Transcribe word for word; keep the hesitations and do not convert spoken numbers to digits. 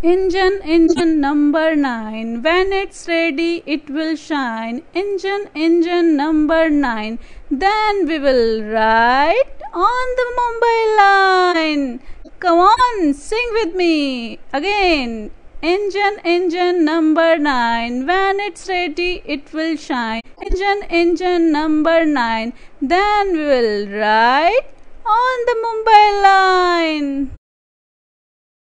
Engine, engine number nine, when it's ready it will shine. Engine, engine number nine, then we will ride on the Mumbai line. Come on, sing with me again. Engine, engine number nine, when it's ready it will shine. Engine, engine number nine, then we will ride on the Mumbai line.